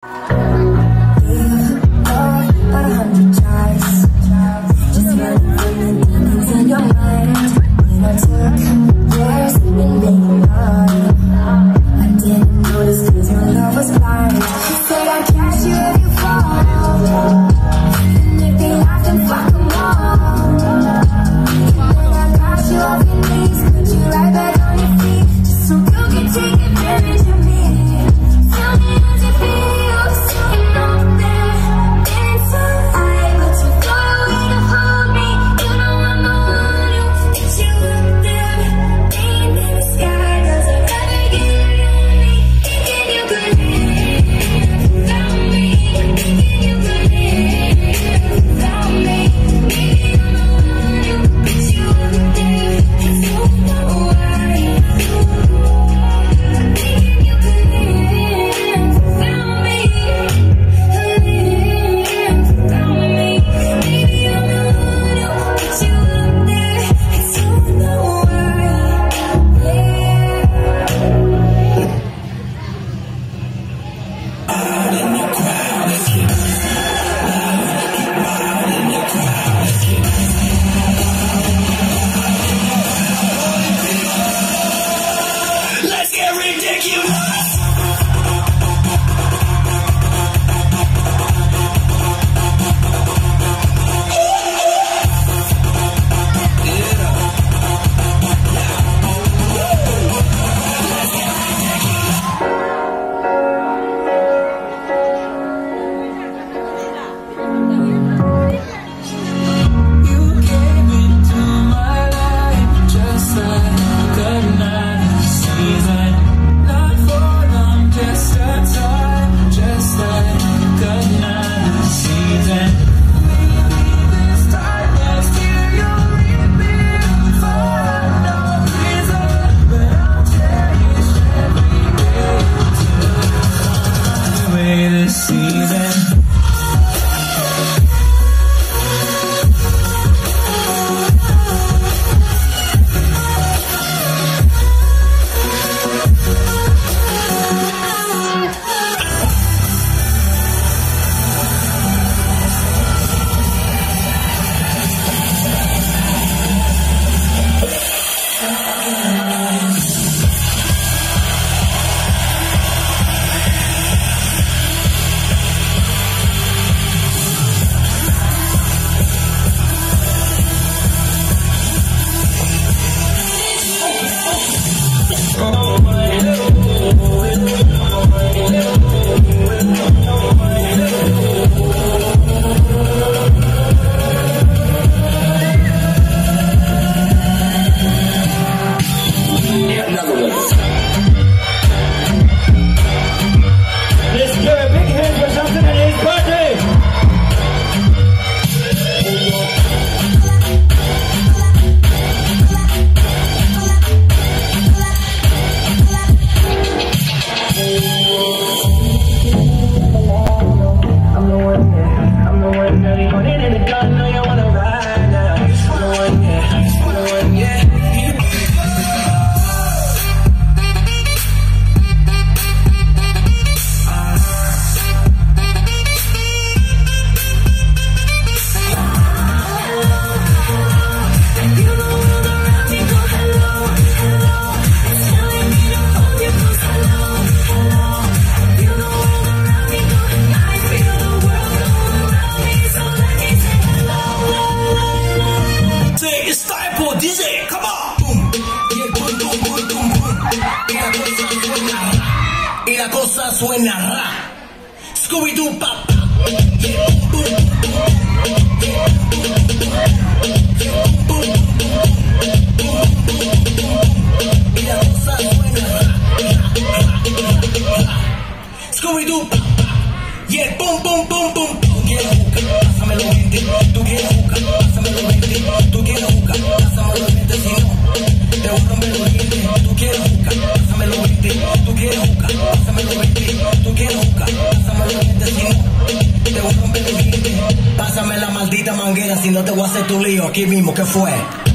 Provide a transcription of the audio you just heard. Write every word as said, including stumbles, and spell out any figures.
Y la cosa suena ra. Scooby-Doo pop. Y la cosa suena ra. Scooby-Doo pop. Y el pum pum pum pum. Tú quieres jugar, pásamelo veinte. Tú quieres jugar, pásamelo veinte. Tú quieres jugar, pásamelo veinte. Si no, te voy a romper los dientes. Tú quieres jugar, pásamelo veinte. Tú quieres jugar, pásamelo veinte. Tú quieres jugar, pásamelo veinte. Si no, te voy a romper los dientes. Pásame la maldita manguera, si no te voy a hacer tu lío aquí mismo. ¿Qué fue?